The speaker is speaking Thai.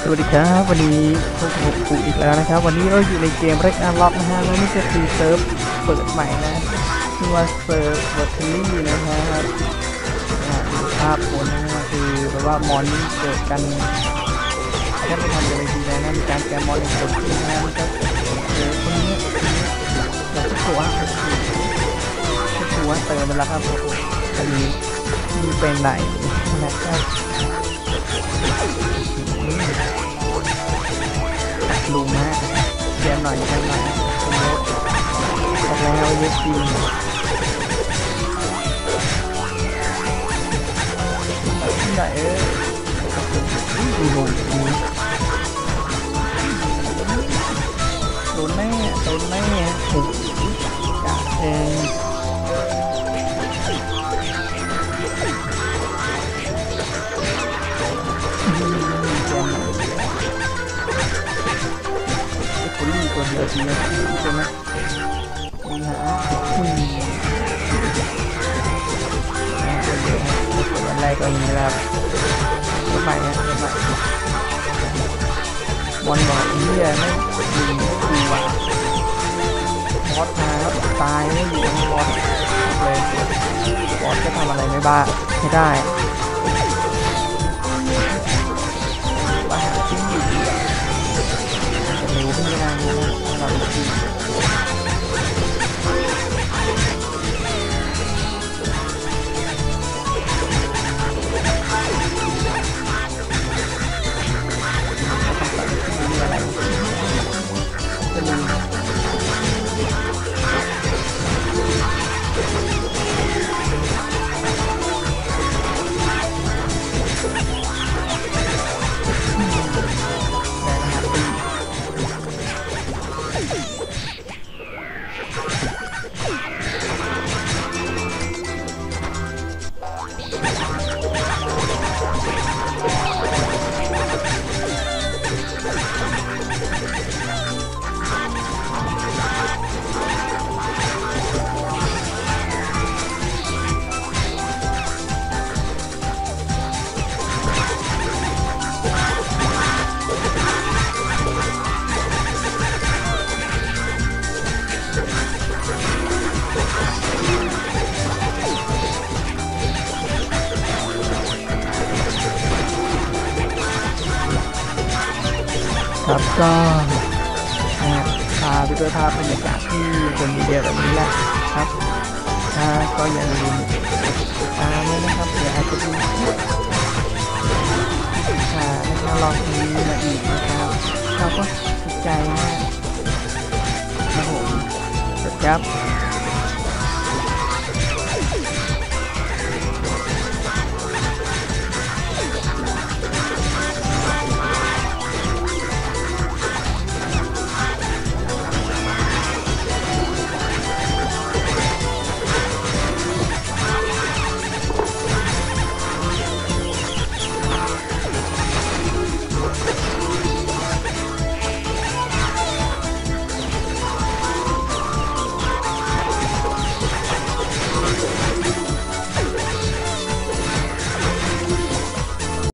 สวัสดีครับวันนี้พบกับผมอีกแล้วนะครับวันนี้เราอยู่ในเกม Red Unlock นะฮะแล้วนี่ก็คือเซิร์ฟเปิดใหม่นะชื่อว่าเซิร์ฟวอร์ทลี่นะครับดูภาพบนนะฮะคือแบบว่ามอนเกิดกันแค่ไม่ทันกันเลยทีนะมีการแกมอนในเกิดขึ้นนะมันก็คนนี้อยากจะตัวเติมมันแล้วครับอันนี้มีเป็นไหนนะครับลุงฮะเตรียมหน่อยบอกแล้วเยอะจริงที่ไหนดูลงนี้โดนแม่โอ้กะแทงตัวเดียวทีนะใช่ไหมนี่ฮะอะไรก็อย่างนี้ครับรถใหม่บอลบอกนี่ไม่ยิงคือว่าบอสมาแล้วตายไม่อยู่ทั้งบอสเลยบอสจะทำอะไรไม่ได้ว่าหาชิ้นอยู่ดีจะเร็วขึ้นไม่ได้นะเราดูดีครับก็พาไปด้วยภาพบรรยากาศที่คนมีเดียแบบนี้แหละครับก็อย่าลืมติดตามด้วยนะครับเดี๋ยวอาจจะมีแล้วก็ลองทีมาอีกนะครับเราก็ติดใจมากครับผมครับ